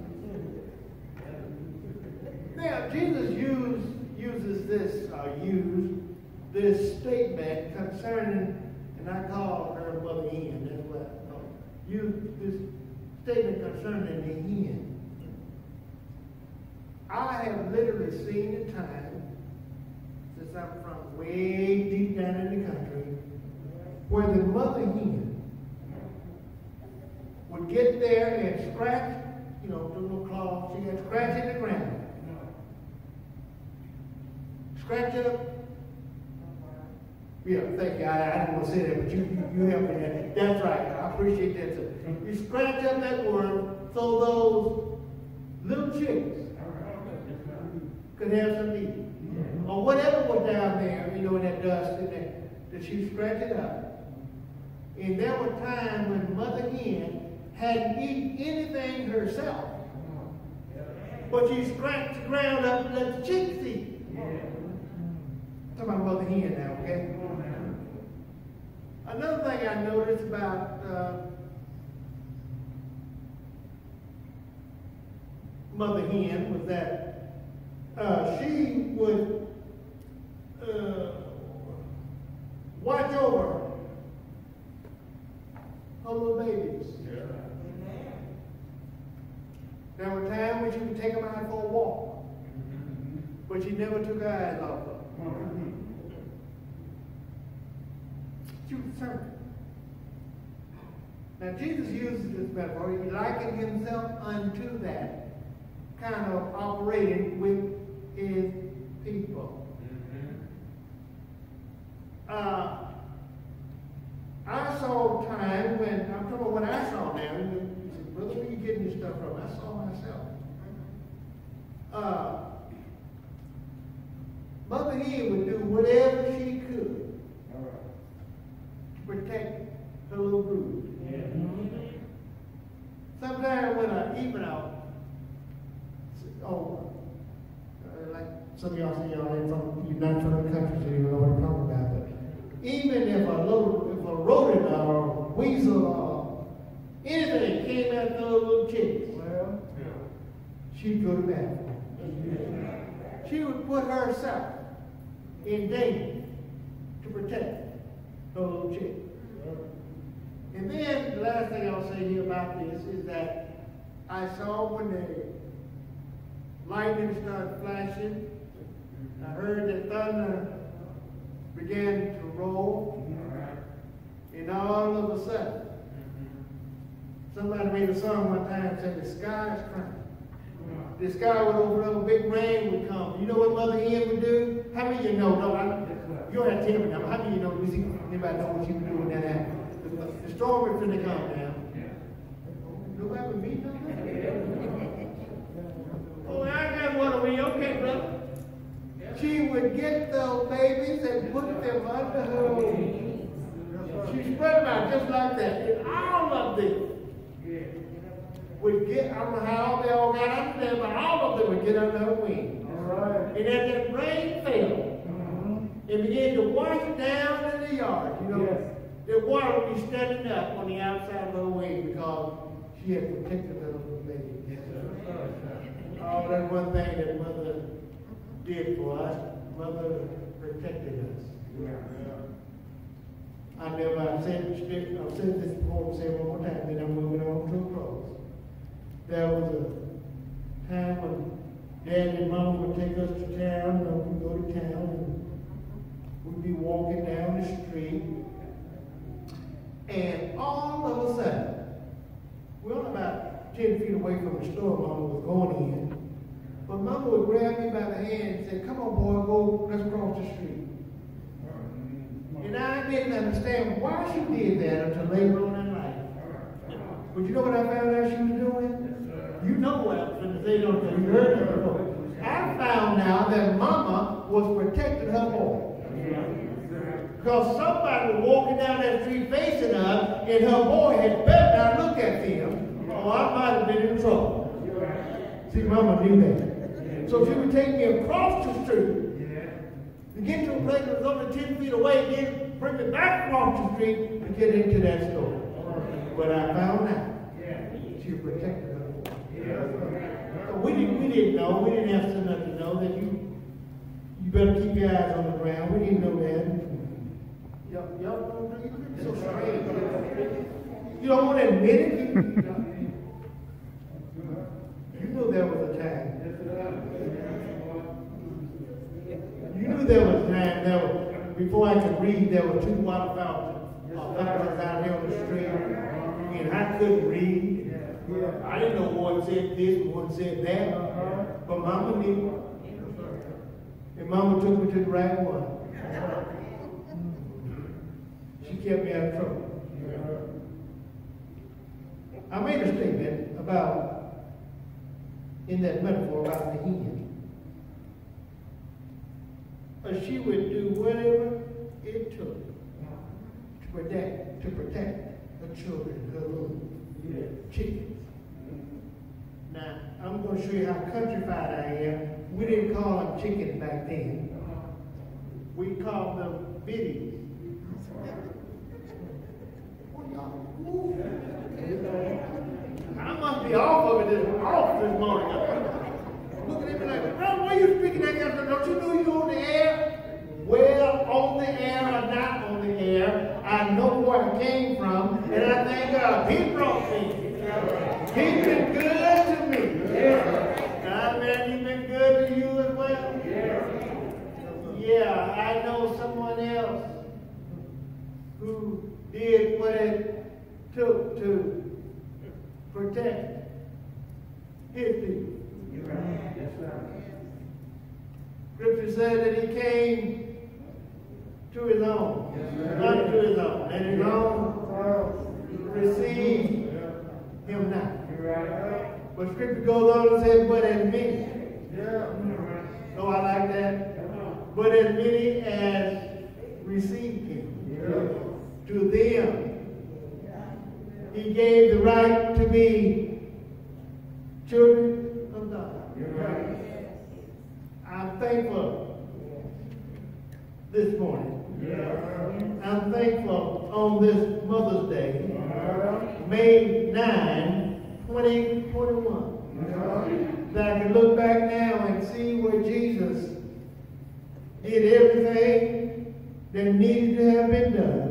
Now, Jesus uses this statement concerning, and I call her Mother Hen, that's what I know. Use this statement concerning the hen. I have literally seen the time, since I'm from way deep down in the country, where the mother hen would get there and scratch, the little claw, she had scratch in the ground. Scratch up. Yeah, thank you. I didn't want to say that, but you helped me there. That's right. I appreciate that, sir. You scratch up that worm so those little chicks could have some meat. Or whatever was down there, in that dust in there, that she scratch it up. And there were times when Mother Hen hadn't eaten anything herself, but she scratched the ground up and let the chicks eat. Talking about Mother Hen now, okay? Another thing I noticed about Mother Hen was that she would watch over her little babies. There were times when she would take them out for a walk, but she never took her eyes off them. She was concerned. Now Jesus uses this metaphor. He likened himself unto that, kind of operating with his people. Mother Hen would do whatever she could to protect her little brood. Sometimes when like some of y'all say y'all ain't from, you're not from the country, so you don't know what I'm talking about. But even if a rodent or a weasel or anything came after those little chicks, she'd go to battle. She would put herself in danger to protect those little chicks. And then the last thing I'll say here about this is that I saw when the lightning started flashing, I heard the thunder began to roll, and all of a sudden, somebody made a song one time and said, the sky is crying. The sky would open up, a big rain would come. You know what Mother Hen would do? How many of you know? No, you don't have to tell me now. How many of you know? Anybody know what she would do when that happened? The storm is finna come now. Nobody with me? Oh, I got one of me. Okay, brother. She would get those babies and put them under her wings. She spread them out just like that. And all of them would get, I don't know how they all got under there, but all of them would get under her wings. And as that rain fell, it began to wash down in the yard. You know, the water would be standing up on the outside of her wing because she had protected her little baby. Oh, that's one thing that Mother did for us. Mother protected us. I've said this before, I'll say it one more time, then I'm moving on to a close. There was a time when Dad and Mama would take us to town, and we'd go to town, and we'd be walking down the street, and all of a sudden, we're only about 10 feet away from the store Mama was going in, but Mama would grab me by the hand and say, come on, boy, let's cross the street. And I didn't understand why she did that until later on in life. But you know what I found out she was doing? You know what I was going to say, don't you? You heard it before. I found out that Mama was protecting her boy. Because somebody was walking down that street facing her, and her boy had better not look at them, or I might have been in trouble. See, Mama knew that. So she would take me across the street to get to a place that was only 10 feet away, then bring me back across the street to get into that store. But I found out she protected her boy. So we didn't know, we didn't have enough to know that you better keep your eyes on the ground. We didn't know that. Y'all you're so strange. You don't want to admit it? You knew there was a time. You knew there was a time, before I could read, there were 2 water fountains out here on the street, and I couldn't read. I didn't know one said this and one said that, but Mama knew. And Mama took me to the right one. She kept me out of trouble. I made a statement in that metaphor about the hen. But she would do whatever it took to protect her children, her little chickens. Now, I'm going to show you how countrified I am. We didn't call them chickens back then. We called them biddies. I must be off of it this morning. Looking at me like, why are you speaking that kind of stuff? Don't you know you're on the air? Well, on the air or not on the air, I know where I came from, and I thank God. He brought me. He's been good to me. Man, he's been good to you as well? Yeah, I know someone else who did what it took to protect his people. Scripture said that he came to his own, not to his own, and his own received him not. But Scripture goes on and says, but as many. So I like that. but as many as received him. To them he gave the right to be children of God. I'm thankful this morning. I'm thankful on this Mother's Day, May 9, 2021, that I can look back now and see where Jesus did everything that needed to have been done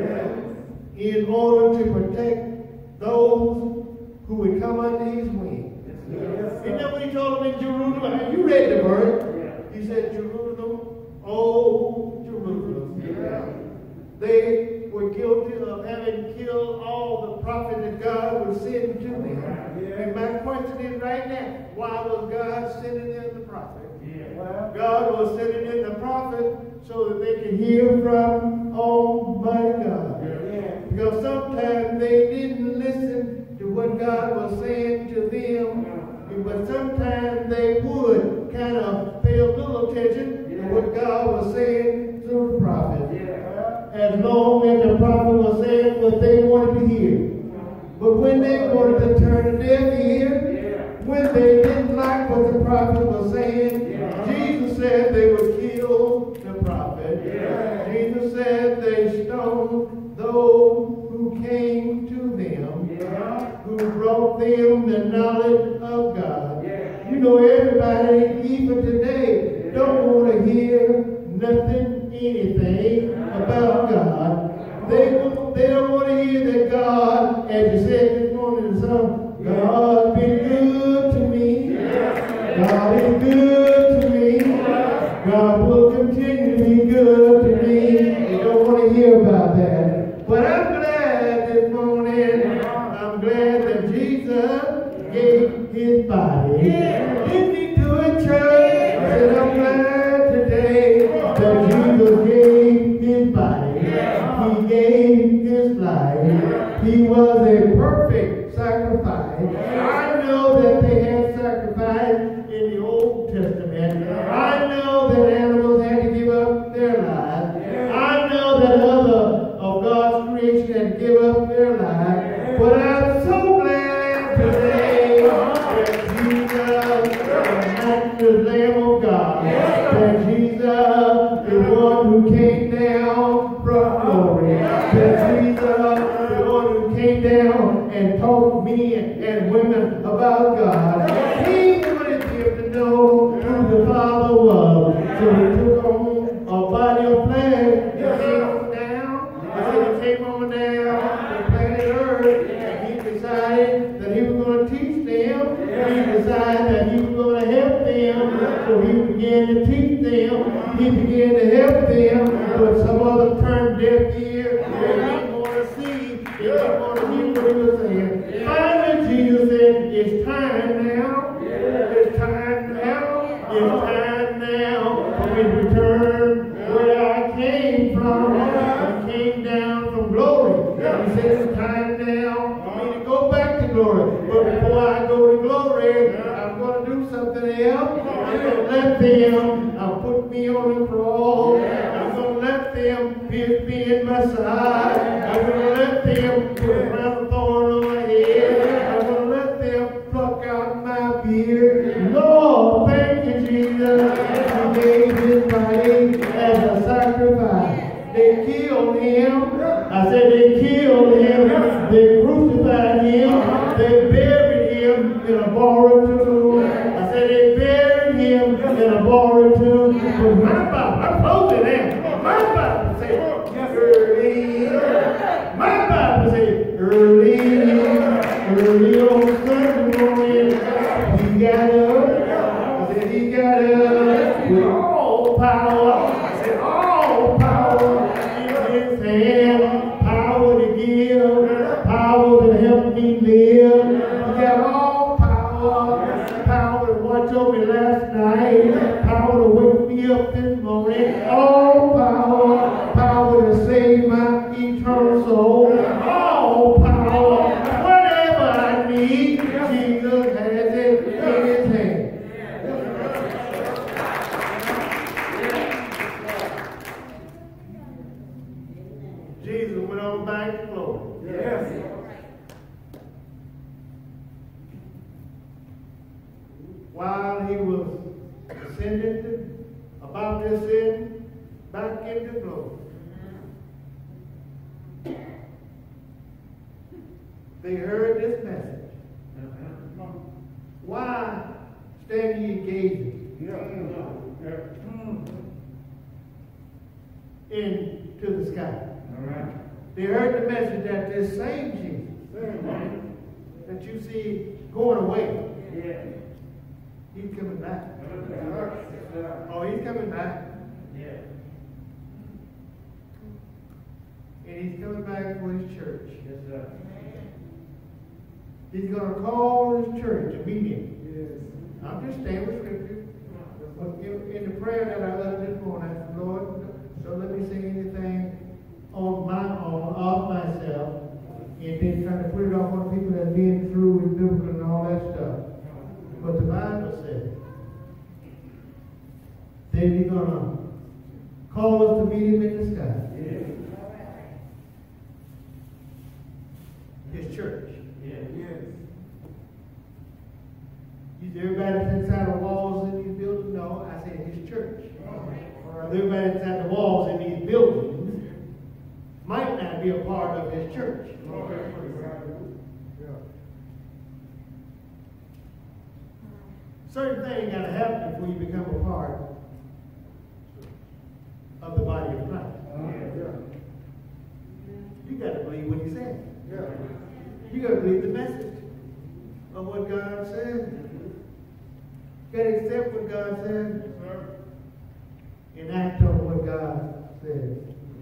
in order to protect those who would come under his wing. You know what he told them in Jerusalem? You read the verse. He said, Jerusalem, oh Jerusalem. They were guilty of having killed all the prophets that God was sending to them. And my question is right now, why was God sending in the prophet? God was sending in the prophet so that they could hear from Almighty God. Because sometimes they didn't listen to what God was saying to them, but sometimes they would kind of pay a little attention to what God was saying through the prophet. As long as the prophet was saying what they wanted to hear. But when they wanted to turn a deaf ear, when they didn't like what the prophet was saying, Jesus said they would kill the prophet. Jesus said they stoned those who came to them, who brought them the knowledge of God. You know, everybody, even today, don't want to hear nothing, anything about God. They don't want to hear that God, as you said this morning in the song, God's been good to me. God is good to me. God will continue to be good to me. They don't want to hear about that. But I'm glad this morning, I'm glad that Jesus gave his body. Didn't he do it, church? I said, I'm glad today that Jesus gave his body. He gave his life. He was a perfect sacrifice. I know that they had sacrifice in the Old Testament. I know that animals had to give up their lives. I know that other of God's creation had to give up their lives. But I'm so glad today that Jesus is the Lamb of God. That Jesus is one who came down from glory. That Jesus is one who came down and taught men and women about God. He wanted them to know who the Father was. So he took on a body of flesh. He came on down. He came on down to planet Earth. And he decided that he was going to teach them. He decided that he was going to help them. So he began to teach them. He began to help them. But some others turned deaf ear. They didn't want to see. They didn't want to hear what he was saying. Finally, Jesus said, it's time now. It's time now. It's time now for me to return where I came from. I came down from glory. He said, it's time now for me to go back to glory. But before I go to glory, I'm going to do something else. I'm going to let them put me on the cross. I'm going to let them pierce me in my side. I'm going to let them put a crown of thorn on my head. I'm going to let them pluck out my beard. Lord, thank you, Jesus. He gave his body as a sacrifice. They killed him. I said they killed him. They crucified him. They buried him in a borrowed tomb. I said they buried him in a borrowed tomb. But my Bible, I'm closing there. My Bible says early. My Bible says early on Sunday morning, he got up. I said he got up with all power. I said all power in his hand. Power to give, power to help me live. He got all power. Power to watch over me last night. Power to wake me up this morning. All power. Power to save my eternal soul. All power. Whatever I need, Jesus has it in his hand. back to glory. Yes. While he was ascended about to ascend back into glory, they heard this message. Why stand ye gazing into the sky? They heard the message that this same Jesus that you see going away, he's coming back. Oh, he's coming back. And he's coming back for his church. He's going to call his church to meet him. I'm just staying with Scripture. But in the prayer that I uttered this morning, I said, Lord, don't let me say anything on my own, of myself, and then trying to put it off on people that have been through with biblical and all that stuff. But the Bible says that he's going to call us to meet him in the sky. His church. Everybody that's inside the walls in these buildings? No, I said his church. Everybody inside the walls in these buildings might not be a part of his church. Certain things got to happen before you become a part of the body of Christ. You got to believe what he said. You got to believe the message of what God said. You got to accept what God said and act on what God says.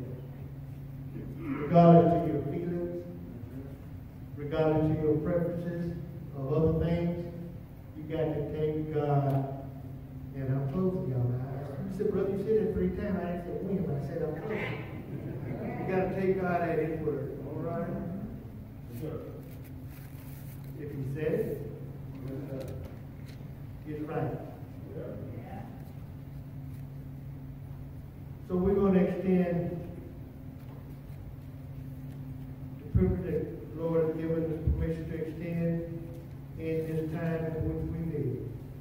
Regardless to your feelings, regardless to your preferences of other things, you got to take God. And I'm closing, y'all. You said, brother, you said it 3 times. I didn't say when, but I said I'm closing. You got to take God at his word. All right? If he said it, it's right. So we're going to extend the privilege that the Lord has given us permission to extend in this time in which we live.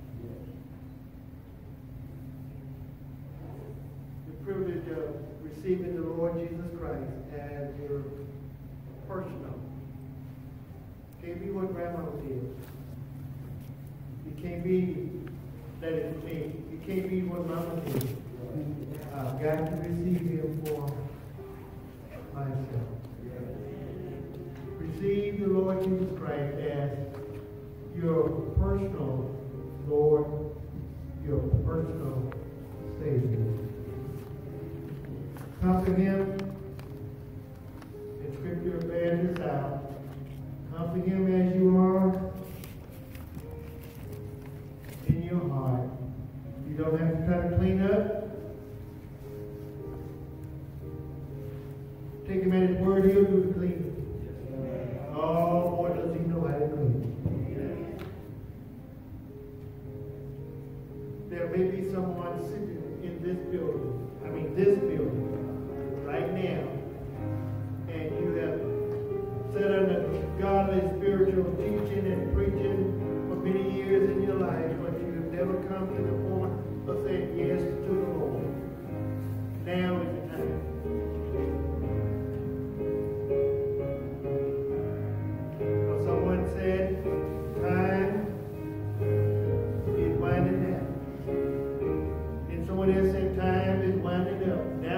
The privilege of receiving the Lord Jesus Christ as your personal. Can't be what grandma did. It can't be that it's me. It can't be what mama did. I've got to receive him for myself. Receive the Lord Jesus Christ as your personal Lord, your personal Savior. Come to him. The Scripture bears this out. Come to him as you are in your heart. You don't have to try to clean up. Take him at his word, he'll do the cleaning. Oh, boy, does he know how to clean. There may be someone sitting in this building, right now, and you have sat under godly spiritual teaching and preaching for many years in your life, but you have never come to the point of saying yes to the Lord. Now is the time. Someone said, time is winding down. And someone else said, time is winding up.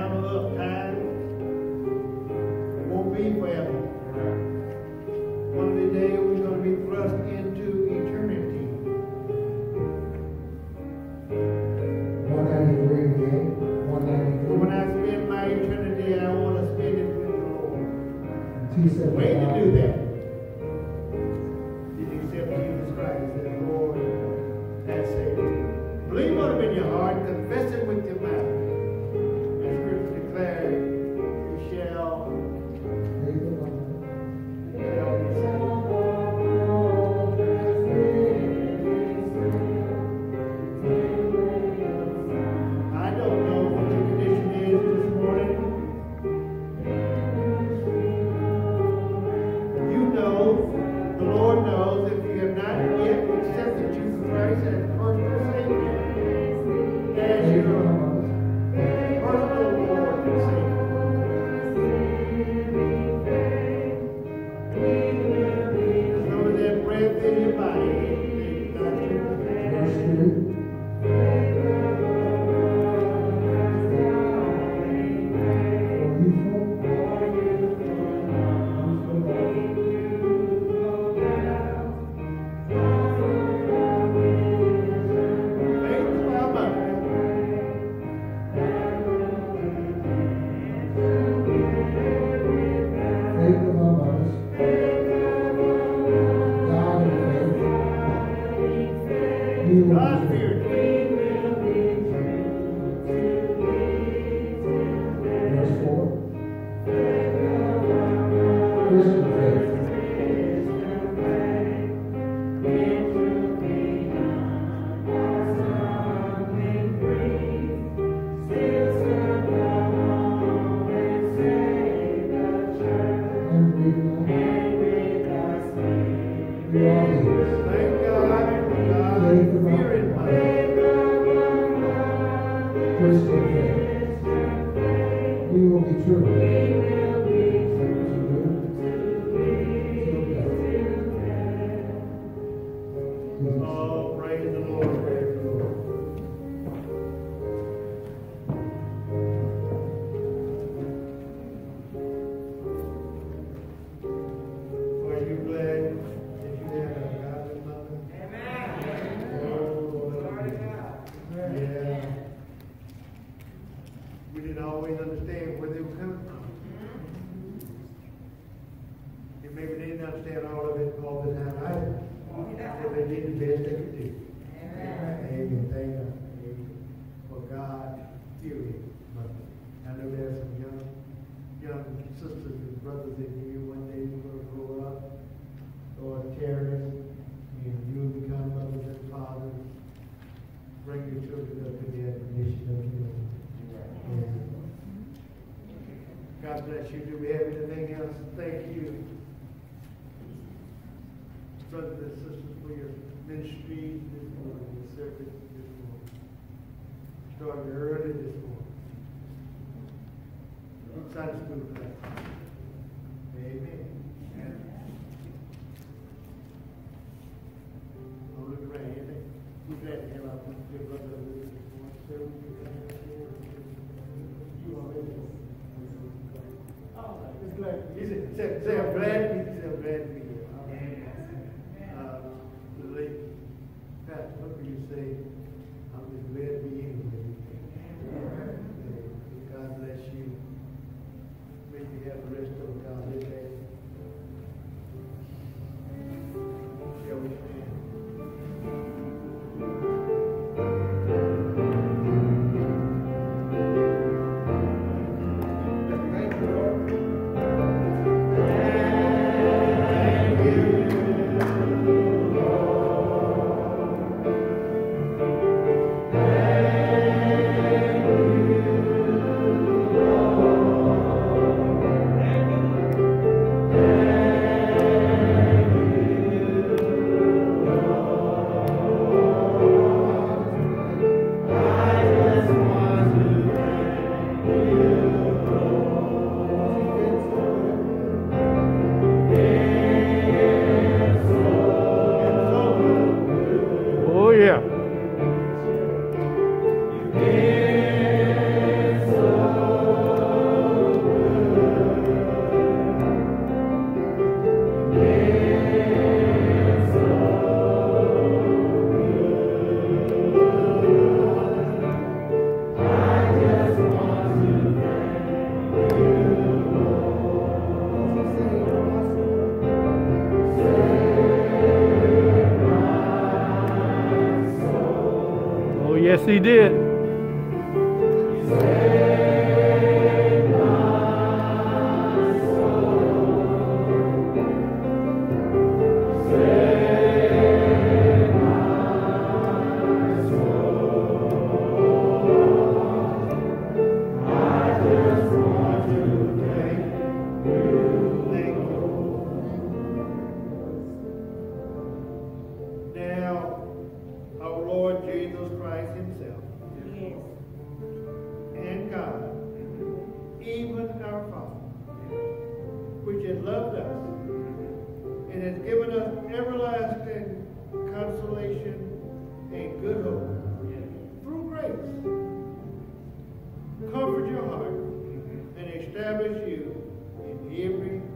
you will be true. Oh, praise the Lord, praise the Lord. Are you glad that you have a godly mother? Amen. Yeah. We didn't always understand where they were coming from. And maybe they didn't understand all of it all the time either. But they did the best they could do. Amen. Thank God. Amen. For God, period. I know there are some young sisters and brothers in here. One day you're going to grow up, Lord, terrorists, and you will become mothers and fathers. Bring your children up to the admonition of you. God bless you. Do we have anything else? Thank you, brothers and sisters, for your ministry this morning, your service this morning. Started early this morning. Sunday school class. Amen. Oh, look around. Amen. We're glad to have our dear brother with us this morning. Sir, you already know. It's glad. He said, I'm glad to be here. I'm glad to be here. The late Pastor Hooker, you say, I'm just glad to be anywhere. God bless you. May you have the rest of God's day. Shall we stand? Thank you, Lord. Thank you, Oh, yeah. Oh, yes, he did. Now, our Lord Jesus Christ himself and God, even our Father, which has loved us and has given us everlasting consolation and good hope through grace, comfort your heart and establish you in every